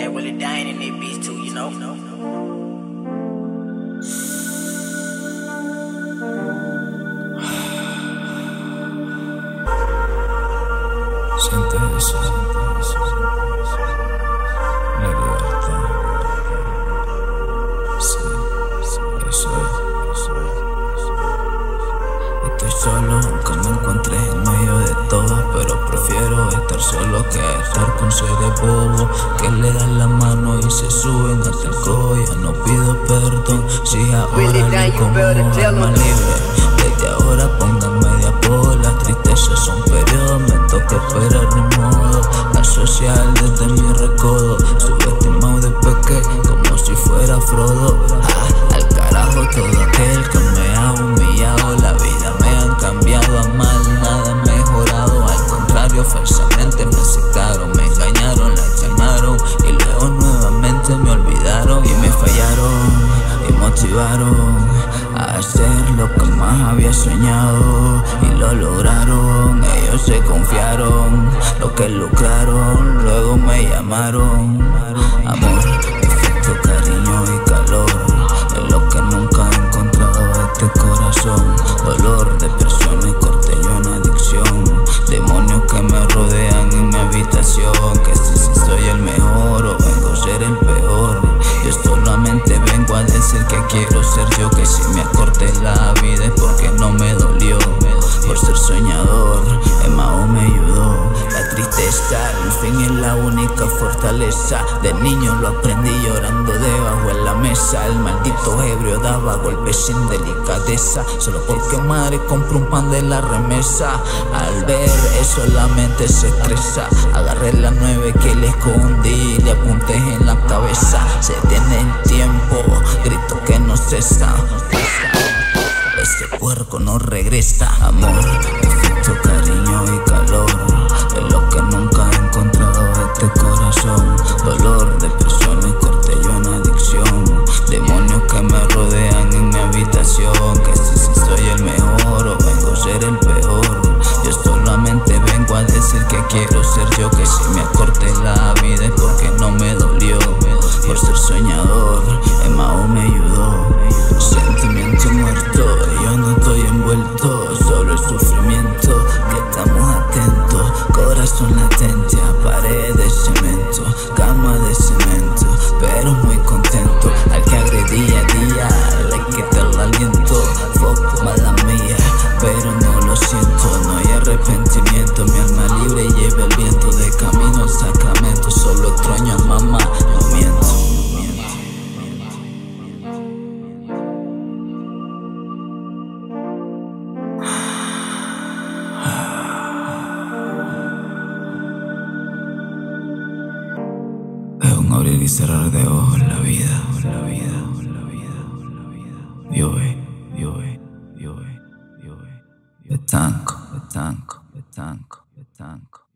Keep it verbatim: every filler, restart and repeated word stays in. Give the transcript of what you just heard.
Yeah, really dying in these beats too, you know. Siente eso, la libertad. Sí, sí, eso es, eso es. Estoy solo, aunque me encuentre en medio de todo, pero prefiero estar solo que estar con seres bobos que le dan la mano y se suben hasta el codo. Ya no pido perdón si ahora le incomoda, alma libre. Desde ahora pongan media bola, tristezas son periodos, me toca esperar ni modo. Asocial desde mi recodo, subestimado de peque como si fuera Frodo. Ah, al carajo todo aquel que me ha humillado, la vida me han cambiado a mal, nada mejorado. Al contrario, falsamente me secaron, me engañaron, la llamaron y luego nuevamente me olvidaron y me fallaron y motivaron a hacer lo que más había soñado y lo lograron. Ellos se confiaron, lo que lucraron, luego me llamaron. Amor, efecto, cariño y calor es lo que nunca he encontrado este corazón. Dolor, depresión y corte y una adicción. Demonios que me rodean en mi habitación. Que si, si soy el mejor o vengo a ser el peor. Yo solamente vengo a decir que quiero ser yo. Que si me acorté la vida es porque no me dolió. Por ser soñador, Emao me ayudó. La tristeza, al fin es la única fortaleza. De niño lo aprendí llorando debajo en la mesa. El maldito ebrio daba golpes sin delicadeza, solo porque madre compró un pan de la remesa. Al ver eso la mente se estresa. Agarré la nueve que le escondí, le apunté en la cabeza. Se tiene el tiempo, grito que no cesa. Ese puerco no regresa. Amor, efecto, cariño y calor es lo que nunca he encontrado este corazón. Dolor, depresión y corte y una adicción. Demonios que me rodean en mi habitación. Que si, si soy el mejor o vengo a ser el peor. Yo solamente vengo a decir que quiero ser yo. Que si me acorté la vida es porque no me dolió. Por ser soñador, Emao me ayudó. Sentimiento muerto, yo no estoy envuelto, solo el sufrimiento, que estamos atentos. Corazón latente a pared de cemento, cama de cemento, pero muy contento. Al que agredí a día, le quité el aliento. Fuck, mala mía, pero no lo siento, no hay arrepentimiento. Mi alma libre lleva el viento de camino al sacramento. Solo extraño a mamá, no miento. Es un abrir y cerrar de ojos la vida, la vida, la vida, la vida. Llueve, llueve, llueve, llueve. Estanco, estanco, estanco, estanco.